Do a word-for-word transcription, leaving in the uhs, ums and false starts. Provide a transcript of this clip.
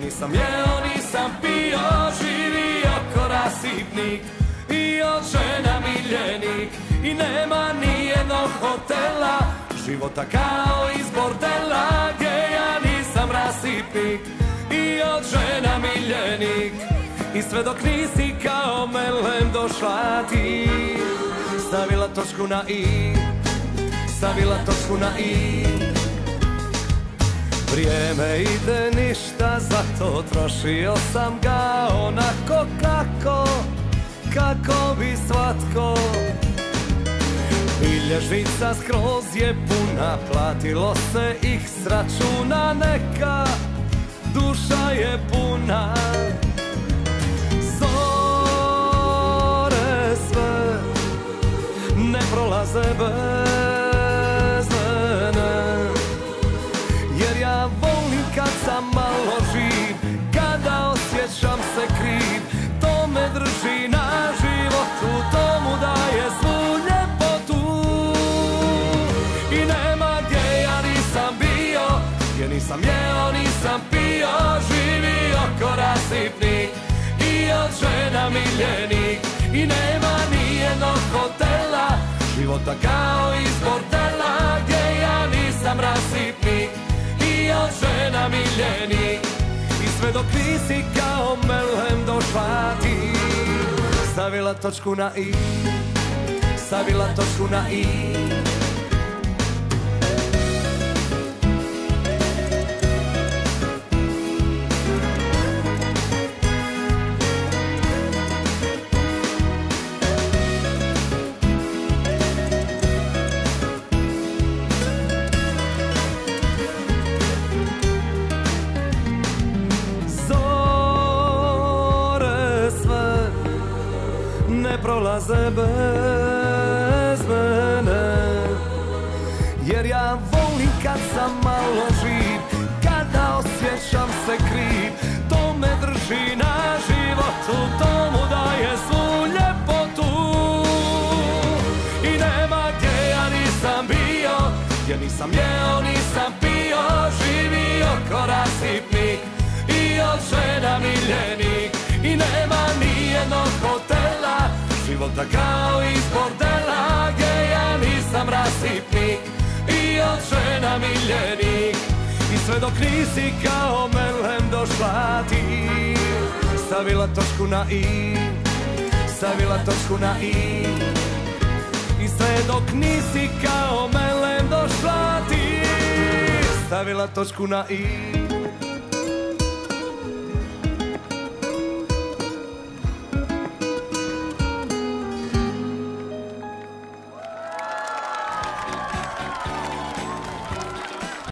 nisam jeo, nisam pio, živio ko rasipnik i od žena miljenik. I nema nijednog hotela, života kao iz bordela, gdje ja nisam rasipnik i od žena miljenik. I sve dok nisi kao melem došla ti, stavila točku na i, stavila točku na i. Vrijeme ide, ništa, zato trošio sam ga onako kako, kako bi svatko. Bilježnica skroz je puna, platilo se ih s računa, neka duša je puna. Zore sve ne prolaze bez mene, jer ja volim kad sam malo živ, kada osjećam se kriv. To me drži na životu, to mu daje svu ljepotu. I nema gdje ja nisam bio, gdje nisam jeo, nisam pio, živio ko rasipnik i od žena miljenik. I nema nijednog hotela, života kao iz bordela, gdje ja nisam rasipnik i od žena miljenik. I sve dok nisi kao melem došla ti, stavila točku na i, stavila točku na i. Ne prolaze bez mene, jer ja volim kad sam malo živ, kada osjećam se kriv. To me drži na životu, to mu daje svu ljepotu. I nema gdje ja nisam bio, gdje nisam jeo, nisam pio, živio ko rasipnik i od žena miljenik. I nema nijednog hotela, života kao iz bordela, gdje ja nisam rasipnik i od žena miljenik. I sve dok nisi kao melem došla ti, stavila točku na i, stavila točku na i. I sve dok nisi kao melem došla ti, stavila točku na i.